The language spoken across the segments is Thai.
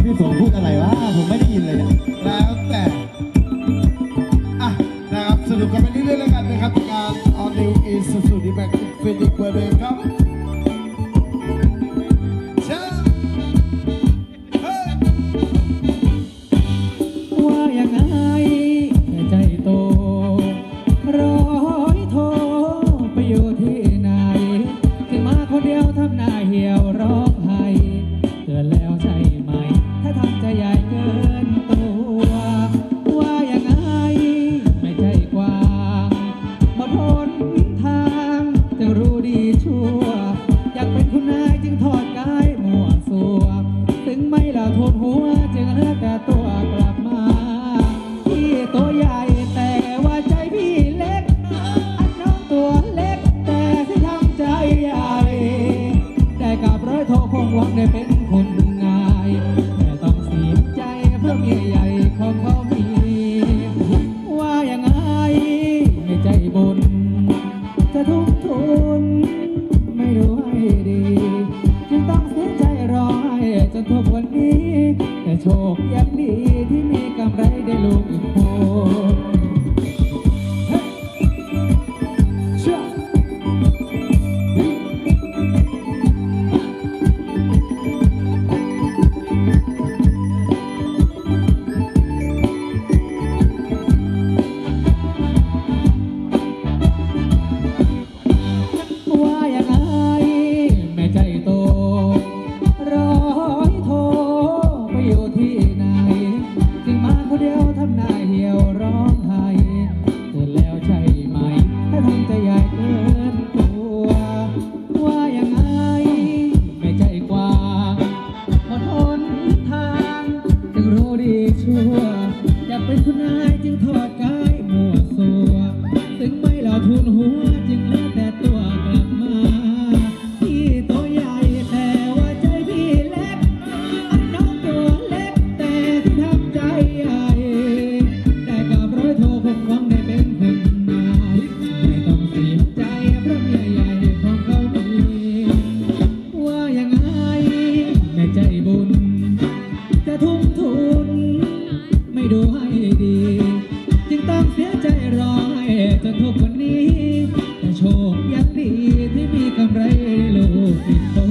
พี่โสพูดอะไรวะผมไม่ได้ยินเลยเนี่ยแล้วแต่นะครับสนุกกันไปเรื่อยๆแล้วกันนะครับการ All New Isuzu D-Max Infinix เบอร์เดิมครับว่ายังไงใจโตร้อยโทไปอยู่ที่ไหนที่มาคนเดียวทำหน้าเหี่ยวร้องไห้เกินแล้วใช่ไหมถ้าทำใจใหญ่เกินตัวว่ายังไงไม่ใจกว้างมาพ้นทางจึงรู้ดีชั่วอยากเป็นคุณนายจึงถอดกายมั่วสัวถึงไม่ละโทษหัวจึงเลือกแต่ตัวกลับมาพี่ตัวใหญ่แต่ว่าใจพี่เล็กอันน้องตัวเล็กแต่ที่ทำใจใหญ่ได้กับร้อยโทคงหวังได้เป็นคนนายแต่ต้องเสียใจเพราะเมียใหญ่ของเขามีว่ายังไงไม่ใจบุญจะทุกทุนไม่รู้ให้ดีจึงต้องเสียใจรอให้จนทุกวันนี้แต่โชคยังดีที่มีกำไรได้ลูกอีกคนว่ายังไงแม่ใจโตร้อยโทไปอยู่ที่ไหนจึงมาคนเดียวทำหน้าเหี่ยวร้องไห้เกิดแล้วใช่ไหมถ้าทำใจใหญ่เกินตัวว่ายังไงแม่ใจกว้างหมดหนทางจึงรู้ดีชั่วอยากเป็นคุณนายจึงถอดกายมั่วสัวถึงไม่เหล่าทุนหัวจึงเหลือแต่ตัวกลับมาพี่ตัวใหญ่แต่ว่าใจพี่เล็กอันน้องตัวเล็กแต่ที่ทำใจใหญ่ได้กับร้อยโทคงหวังได้เป็นคนนายไม่ต้องเสียใจเพราะเมียใหญ่ของเขามีว่ายังไงแม่ใจบุญจะทุ่มทุนไม่ดูให้ดีจึงต้องเสียใจรอให้จนทุกวันนี้แต่โชคยังดีที่มีกำไรลูกอีกคน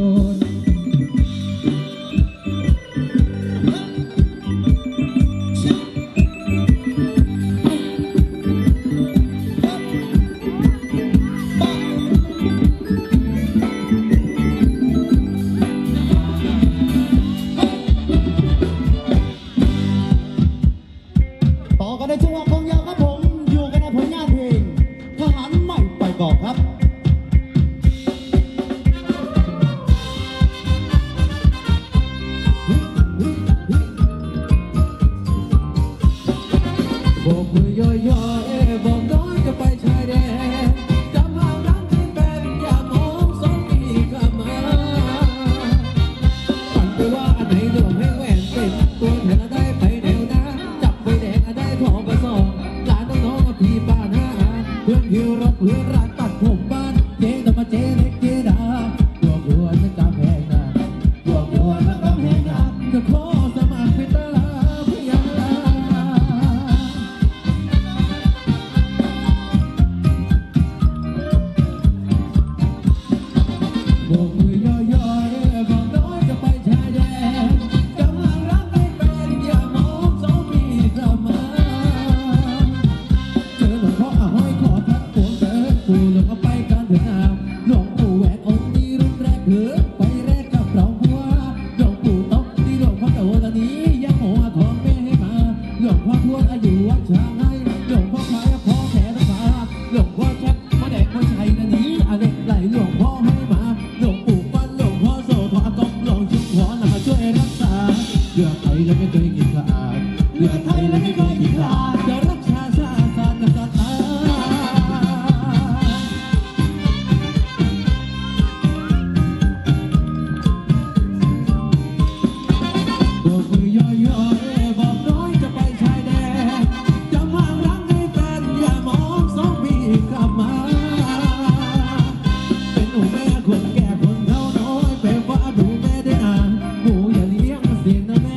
ต่อกันในจังหวะของยาวครับผมอยู่กันในผลงานเพลงทหารใหม่ไปกอบครับโบกมือย่อยๆบอกน้อยจะไปชายแดนจำห่างรักที่เป็นอย่ามองสองปีกลับมาฝันไปว่าอันไหนหลวงให้แหวนเป็นตัวเธอได้ไปแนวหน้าจับไปแดงได้ทองกระสอบหลานน้องๆพี่ป้าน้าเพื่อนพี่รถเพื่อนรักตัดผมบ้านเจ๊ต้องมาเจ๊เล็กเจ๊ดาบัวจะกำแพงนาบัวจะกำแพงนาจะขอสมัครเป็นตาพยาโบกมือย่อยๆบอกน้อยจะไปชายแดนกำลังรักไม่เป็นอย่ามองสองปีกลับมาเจอหลวงพ่อห้อยคอทักปวงเกิดปู่หลวงเอาไปการถึงน้ำหลวงปู่แหวนองค์นี้รุ่นแรกเหือไปแรกกับเราหัวหลวงปู่ตบที่หลวงพ่อโตตอนนี้ยังหัวทองไม่ให้มาหลวงพ่อทวดอายุวัดช้างให้หลวงพ่อพายพ่อแขนตาหลวงพ่อแคบพ่อแดกพ่อชัยนันนี้อาเด็กไหลหลวงพ่อให้มาหลวงปู่ปั้นหลวงพ่อโสธรกองหลวงชุมพรนำมาช่วยรักษาเลือดไทยแล้วไม่เคยกินขาดเลือดไทยแล้วไม่เคยกินขาดจะรักชาชาติกับศาสนาโบกมือย่อยๆบอกน้อยจะไปชายแดนจำห่างรักให้แฟนอย่ามองสองปีกลับมาเป็นหนูแม่คนแก่คนเท่าน้อยแปลว่าดูแม่ได้นานหมูอย่าเลี้ยงเสียงนะแม่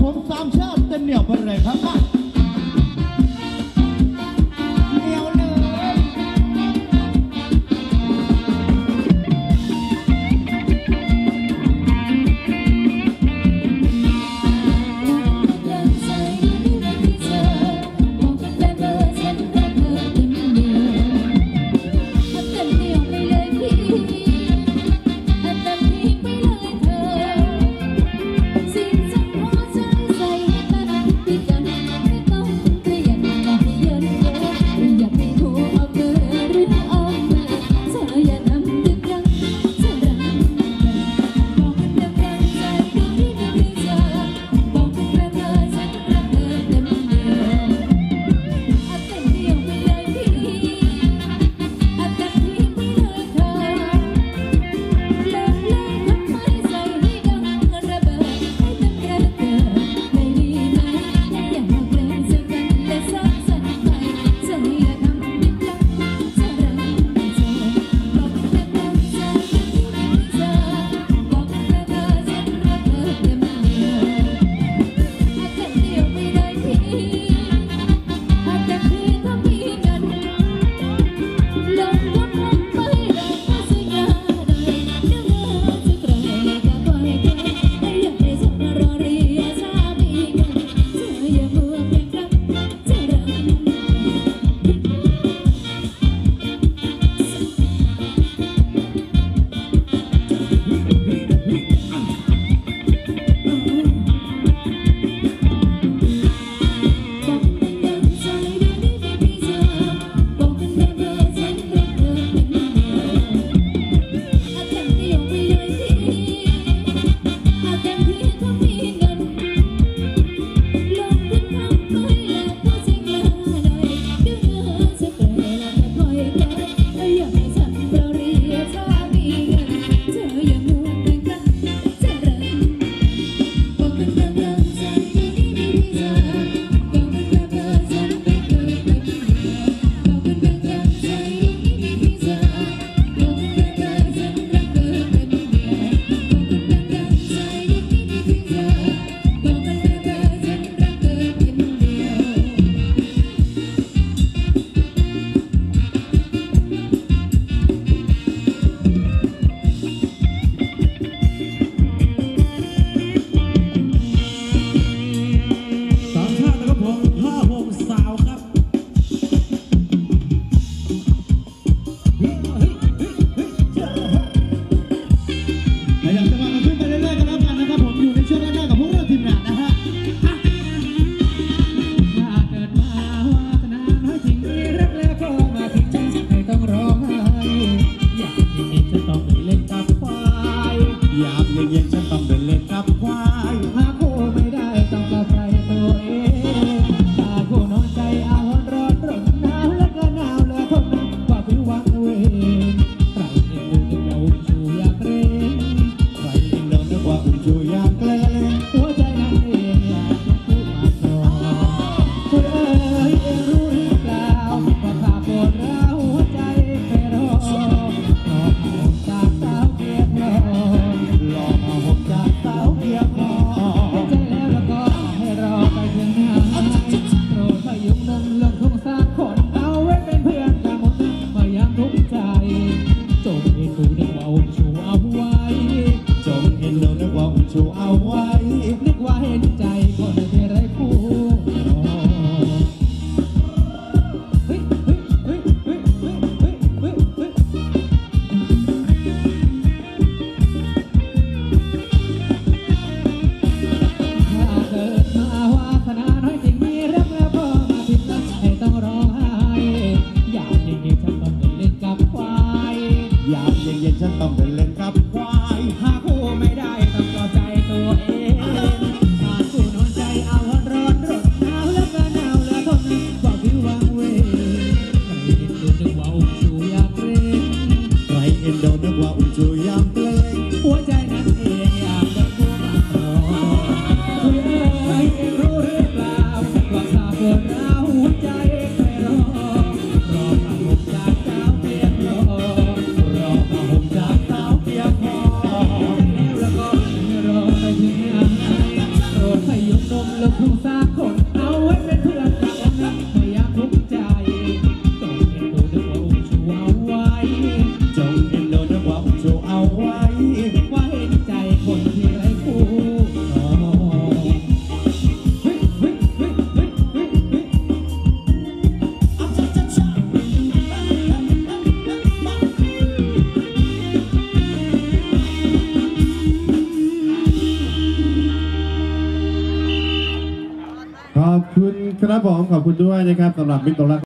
ผมสามชาติเต็มเหนียวไปเลยครับมาเหนียวเลยรอขอบคุณครับผมขอบคุณด้วยนะครับสำหรับมิตรรัก